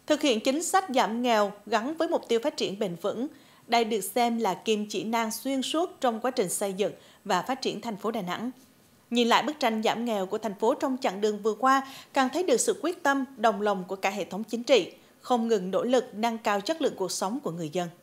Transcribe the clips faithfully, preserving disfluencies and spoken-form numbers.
Thực hiện chính sách giảm nghèo gắn với mục tiêu phát triển bền vững, đây được xem là kim chỉ nam xuyên suốt trong quá trình xây dựng và phát triển thành phố Đà Nẵng. Nhìn lại bức tranh giảm nghèo của thành phố trong chặng đường vừa qua, càng thấy được sự quyết tâm, đồng lòng của cả hệ thống chính trị, không ngừng nỗ lực nâng cao chất lượng cuộc sống của người dân.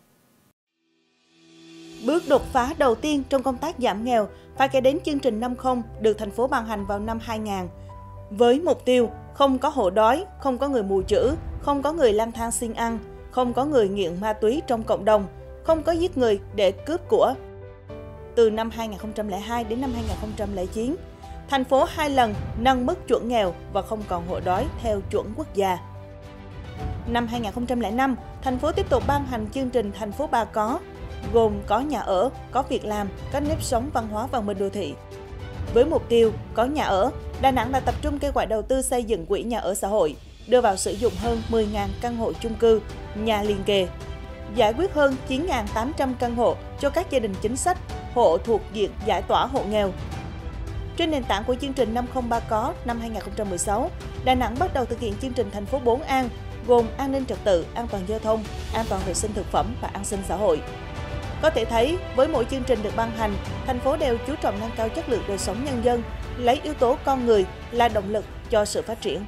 Bước đột phá đầu tiên trong công tác giảm nghèo phải kể đến chương trình năm không được thành phố ban hành vào năm hai nghìn. Với mục tiêu không có hộ đói, không có người mù chữ, không có người lang thang xin ăn, không có người nghiện ma túy trong cộng đồng, không có giết người để cướp của. Từ năm hai nghìn không trăm lẻ hai đến năm hai nghìn không trăm lẻ chín, thành phố hai lần nâng mức chuẩn nghèo và không còn hộ đói theo chuẩn quốc gia. Năm hai nghìn không trăm lẻ năm, thành phố tiếp tục ban hành chương trình thành phố ba có, gồm có nhà ở, có việc làm, có nếp sống văn hóa văn minh đô thị. Với mục tiêu có nhà ở, Đà Nẵng đã tập trung kêu gọi đầu tư xây dựng quỹ nhà ở xã hội, đưa vào sử dụng hơn mười nghìn căn hộ chung cư, nhà liền kề, giải quyết hơn chín nghìn tám trăm căn hộ cho các gia đình chính sách, hộ thuộc diện giải tỏa hộ nghèo. Trên nền tảng của chương trình năm không ba có năm hai nghìn không trăm mười sáu, Đà Nẵng bắt đầu thực hiện chương trình thành phố bốn an, gồm an ninh trật tự, an toàn giao thông, an toàn vệ sinh thực phẩm và an sinh xã hội. Có thể thấy, với mỗi chương trình được ban hành, thành phố đều chú trọng nâng cao chất lượng đời sống nhân dân, lấy yếu tố con người là động lực cho sự phát triển.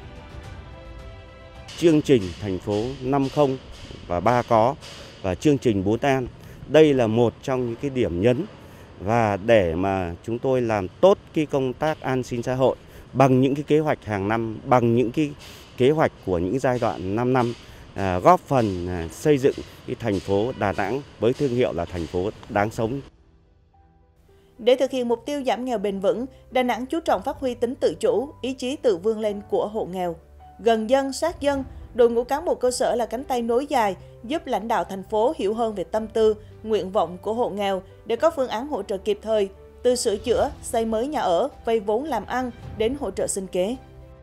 Chương trình thành phố năm không và ba có và chương trình bốn an, đây là một trong những cái điểm nhấn và để mà chúng tôi làm tốt cái công tác an sinh xã hội bằng những cái kế hoạch hàng năm, bằng những cái kế hoạch của những giai đoạn năm năm, à, góp phần à, xây dựng cái thành phố Đà Nẵng với thương hiệu là thành phố đáng sống. Để thực hiện mục tiêu giảm nghèo bền vững, Đà Nẵng chú trọng phát huy tính tự chủ, ý chí tự vươn lên của hộ nghèo. Gần dân, sát dân, đội ngũ cán bộ cơ sở là cánh tay nối dài, giúp lãnh đạo thành phố hiểu hơn về tâm tư, nguyện vọng của hộ nghèo để có phương án hỗ trợ kịp thời, từ sửa chữa, xây mới nhà ở, vay vốn làm ăn đến hỗ trợ sinh kế.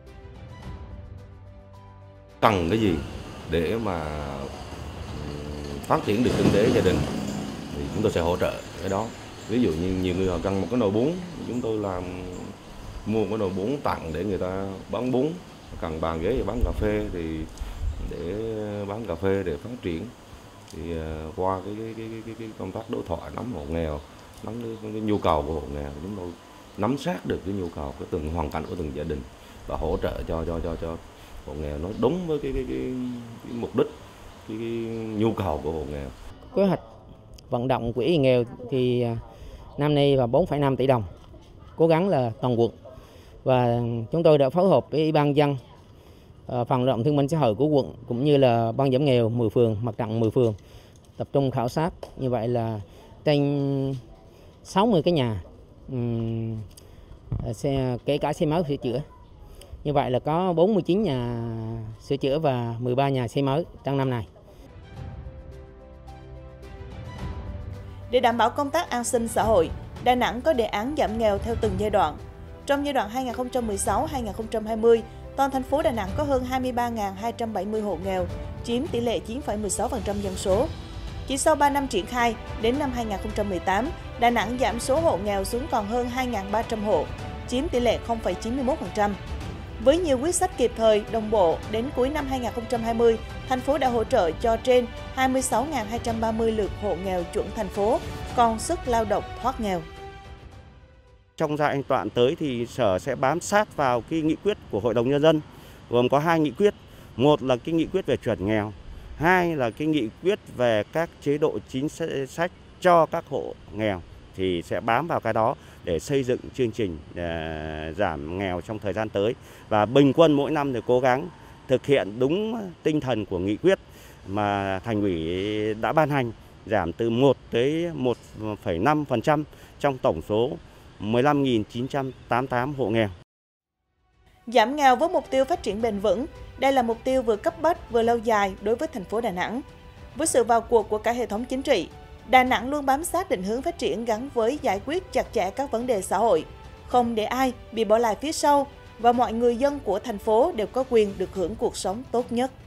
Cần cái gì để mà phát triển được kinh tế gia đình thì chúng tôi sẽ hỗ trợ cái đó. Ví dụ như nhiều người họ cần một cái nồi bún, chúng tôi làm mua một cái nồi bún tặng để người ta bán bún, cần bàn ghế để bán cà phê thì để bán cà phê để phát triển. Thì qua cái cái, cái, cái, cái công tác đối thoại nắm hộ nghèo, nắm cái, cái nhu cầu của hộ nghèo, chúng tôi nắm sát được cái nhu cầu của từng hoàn cảnh của từng gia đình và hỗ trợ cho cho cho cho hộ nghèo nó đúng với cái cái, cái, cái mục đích, cái, cái nhu cầu của hộ nghèo. Kế hoạch vận động quỹ nghèo thì năm nay là bốn phẩy năm tỷ đồng, cố gắng là toàn quận, và chúng tôi đã phối hợp với Ủy ban dân, Phòng lao động thương binh xã hội của quận cũng như là ban giảm nghèo mười phường, mặt trận mười phường tập trung khảo sát. Như vậy là trên sáu mươi cái nhà, um, xe, kể cả xe mới sửa chữa. Như vậy là có bốn mươi chín nhà sửa chữa và mười ba nhà xây mới trong năm này. Để đảm bảo công tác an sinh xã hội, Đà Nẵng có đề án giảm nghèo theo từng giai đoạn. Trong giai đoạn hai nghìn không trăm mười sáu đến hai nghìn không trăm hai mươi, toàn thành phố Đà Nẵng có hơn hai mươi ba nghìn hai trăm bảy mươi hộ nghèo, chiếm tỷ lệ chín phẩy mười sáu phần trăm dân số. Chỉ sau ba năm triển khai, đến năm hai nghìn không trăm mười tám, Đà Nẵng giảm số hộ nghèo xuống còn hơn hai nghìn ba trăm hộ, chiếm tỷ lệ không phẩy chín mươi mốt phần trăm. Với nhiều quyết sách kịp thời, đồng bộ, đến cuối năm hai nghìn không trăm hai mươi, thành phố đã hỗ trợ cho trên hai mươi sáu nghìn hai trăm ba mươi lượt hộ nghèo chuẩn thành phố, còn sức lao động thoát nghèo. Trong giai đoạn tới thì Sở sẽ bám sát vào cái nghị quyết của Hội đồng Nhân dân, gồm có hai nghị quyết. Một là cái nghị quyết về chuẩn nghèo, hai là cái nghị quyết về các chế độ chính sách cho các hộ nghèo. Thì sẽ bám vào cái đó để xây dựng chương trình giảm nghèo trong thời gian tới. Và bình quân mỗi năm thì cố gắng thực hiện đúng tinh thần của nghị quyết mà Thành ủy đã ban hành, giảm từ một tới một phẩy năm phần trăm trong tổng số mười lăm nghìn chín trăm tám mươi tám hộ nghèo. Giảm nghèo với mục tiêu phát triển bền vững, đây là mục tiêu vừa cấp bách vừa lâu dài đối với thành phố Đà Nẵng. Với sự vào cuộc của cả hệ thống chính trị, Đà Nẵng luôn bám sát định hướng phát triển gắn với giải quyết chặt chẽ các vấn đề xã hội, không để ai bị bỏ lại phía sau và mọi người dân của thành phố đều có quyền được hưởng cuộc sống tốt nhất.